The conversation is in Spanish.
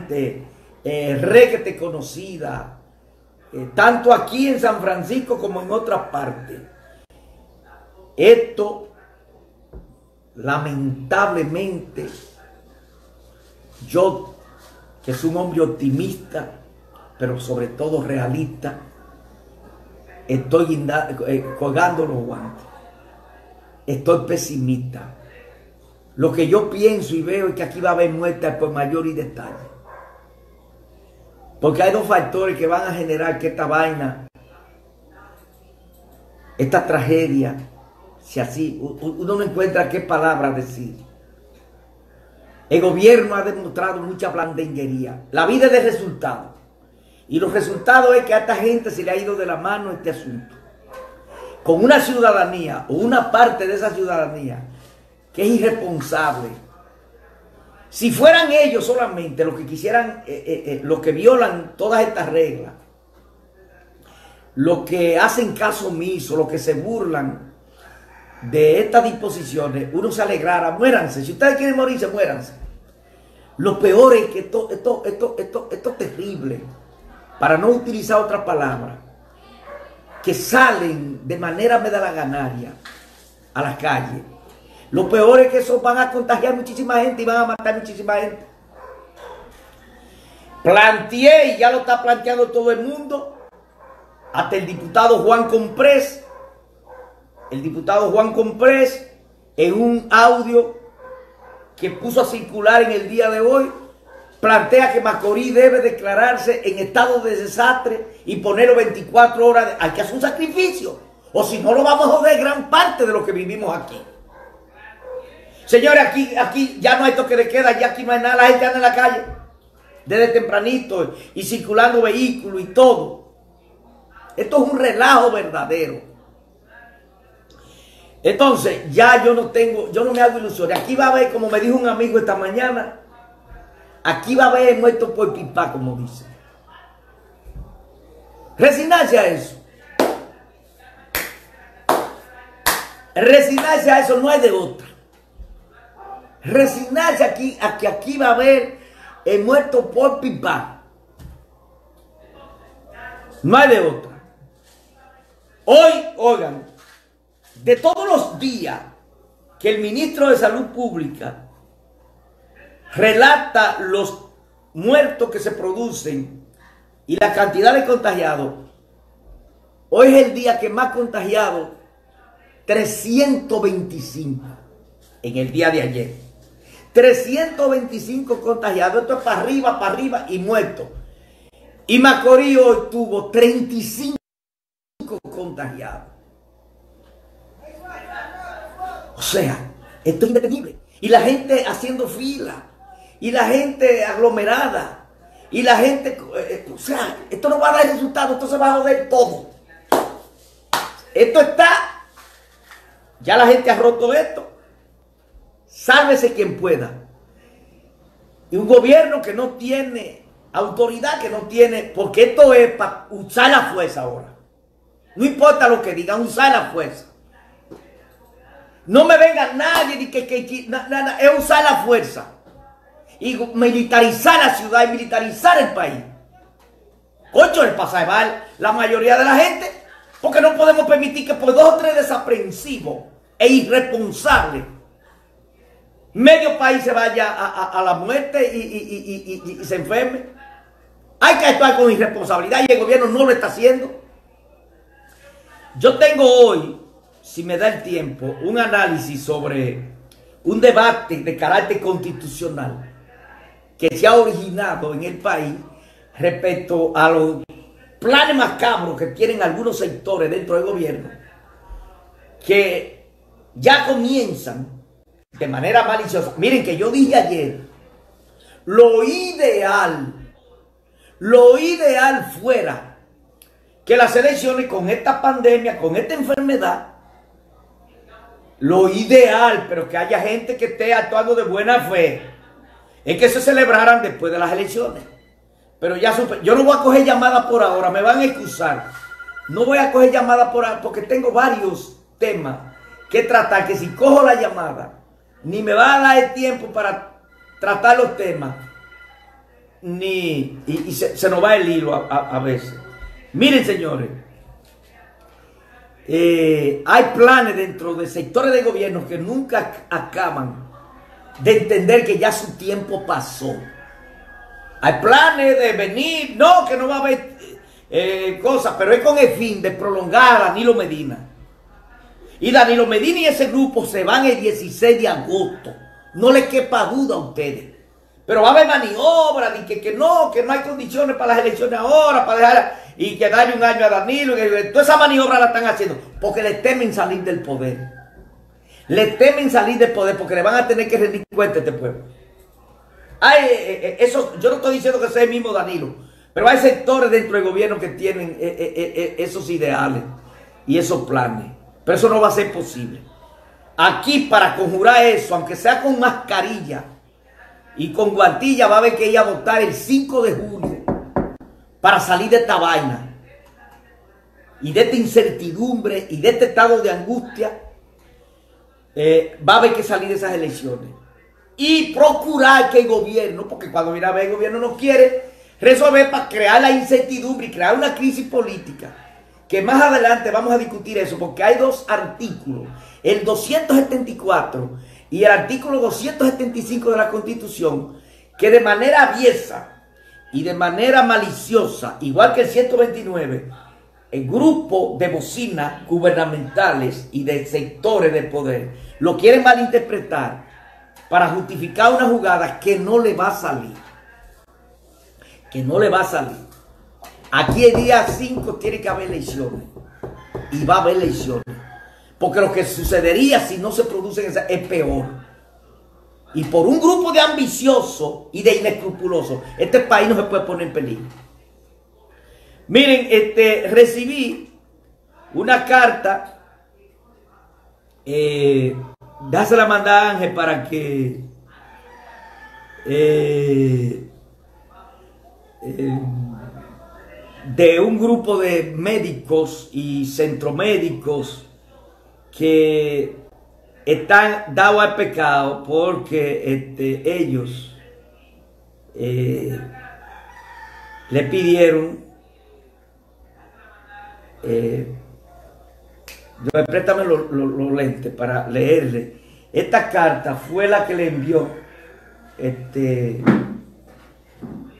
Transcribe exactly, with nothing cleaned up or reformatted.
gente eh, requete conocida, eh, tanto aquí en San Francisco como en otras partes. Esto, lamentablemente, yo, que soy un hombre optimista, pero sobre todo realista, estoy eh, colgando los guantes. Estoy pesimista. Lo que yo pienso y veo es que aquí va a haber muertes por mayor y detalle. Porque hay dos factores que van a generar que esta vaina, esta tragedia, si así, uno no encuentra qué palabras decir. El gobierno ha demostrado mucha blandenguería. La vida es de resultados. Y los resultados es que a esta gente se le ha ido de la mano este asunto. Con una ciudadanía o una parte de esa ciudadanía que es irresponsable. Si fueran ellos solamente los que quisieran, eh, eh, eh, los que violan todas estas reglas, los que hacen caso omiso, los que se burlan de estas disposiciones, uno se alegrara, muéranse. Si ustedes quieren morirse, muéranse. Lo peor es que esto, esto, esto, esto, esto es terrible, para no utilizar otra palabra, que salen de manera medalaganaria a las calles. Lo peor es que eso van a contagiar muchísima gente y van a matar muchísima gente. Planteé, y ya lo está planteando todo el mundo, hasta el diputado Juan Comprés, el diputado Juan Comprés, en un audio que puso a circular en el día de hoy, plantea que Macorís debe declararse en estado de desastre y ponerlo veinticuatro horas. De, hay que hacer un sacrificio, o si no lo vamos a joder gran parte de lo que vivimos aquí. Señores, aquí, aquí ya no hay toque de queda, ya aquí no hay nada, la gente anda en la calle desde tempranito y circulando vehículos y todo. Esto es un relajo verdadero. Entonces, ya yo no tengo, yo no me hago ilusiones. Aquí va a haber, como me dijo un amigo esta mañana, aquí va a haber muertos por pipa, como dice. Resignarse a eso. Resignarse a eso, no hay de otra. Resignarse aquí, a que aquí va a haber el muerto por pipa. No hay de otra. Hoy, oigan, de todos los días que el ministro de Salud Pública relata los muertos que se producen y la cantidad de contagiados, hoy es el día que más contagiados, trescientos veinticinco en el día de ayer. trescientos veinticinco contagiados, esto es para arriba, para arriba y muertos. Y Macorís hoy tuvo treinta y cinco contagiados. O sea, esto es indetenible. Y la gente haciendo fila. Y la gente aglomerada. Y la gente... Eh, o sea, esto no va a dar resultado. Esto se va a joder todo. Esto está... Ya la gente ha roto esto. Sálvese quien pueda. Y un gobierno que no tiene autoridad, que no tiene... Porque esto es para usar la fuerza ahora. No importa lo que digan, usar la fuerza. No me venga nadie ni que, que, que na, na, na, es usar la fuerza y militarizar la ciudad y militarizar el país. Ocho, el pasaje la mayoría de la gente, porque no podemos permitir que por dos o tres desaprensivos e irresponsables medio país se vaya a, a, a la muerte y, y, y, y, y, y se enferme. Hay que actuar con irresponsabilidad y el gobierno no lo está haciendo. Yo tengo hoy, si me da el tiempo, un análisis sobre un debate de carácter constitucional que se ha originado en el país respecto a los planes macabros que tienen algunos sectores dentro del gobierno, que ya comienzan de manera maliciosa. Miren que yo dije ayer, lo ideal, lo ideal fuera que las elecciones con esta pandemia, con esta enfermedad, lo ideal, pero que haya gente que esté actuando de buena fe, es que se celebraran después de las elecciones. Pero ya supe, yo no voy a coger llamadas por ahora, me van a excusar. No voy a coger llamadas por ahora porque tengo varios temas que tratar, que si cojo la llamada, ni me va a dar el tiempo para tratar los temas. ni... Y, y se, se nos va el hilo a, a, a veces. Miren, señores. Eh, hay planes dentro de sectores de gobierno que nunca acaban de entender que ya su tiempo pasó. Hay planes de venir, no, que no va a haber eh, cosas, pero es con el fin de prolongar a Danilo Medina. Y Danilo Medina y ese grupo se van el dieciséis de agosto. No les quepa duda a ustedes. Pero va a haber maniobras, y que, que no, que no hay condiciones para las elecciones ahora, para dejar y que darle un año a Danilo. Y que, toda esa maniobra la están haciendo porque le temen salir del poder. Le temen salir del poder porque le van a tener que rendir cuenta a este pueblo. Hay, eh, eso, yo no estoy diciendo que sea el mismo Danilo, pero hay sectores dentro del gobierno que tienen eh, eh, eh, esos ideales y esos planes. Pero eso no va a ser posible. Aquí, para conjurar eso, aunque sea con mascarilla y con guantilla, va a haber que ir a votar el cinco de julio para salir de esta vaina y de esta incertidumbre y de este estado de angustia. Eh, va a haber que salir de esas elecciones y procurar que el gobierno, porque cuando viene a ver el gobierno no quiere resolver para crear la incertidumbre y crear una crisis política, que más adelante vamos a discutir eso, porque hay dos artículos, el doscientos setenta y cuatro y el artículo doscientos setenta y cinco de la Constitución, que de manera aviesa y de manera maliciosa, igual que el ciento veintinueve, el grupo de bocinas gubernamentales y de sectores del poder lo quieren malinterpretar para justificar una jugada que no le va a salir. Que no le va a salir. Aquí el día cinco tiene que haber elecciones. Y va a haber elecciones. Porque lo que sucedería si no se producen esas es peor. Y por un grupo de ambiciosos y de inescrupulosos, este país no se puede poner en peligro. Miren, este, recibí una carta, eh, dásela mandar a Ángel para que eh, eh, de un grupo de médicos y centromédicos que están dados al pecado porque este, ellos eh, le pidieron Eh, yo, préstame los lo, lo lentes para leerle. Esta carta fue la que le envió este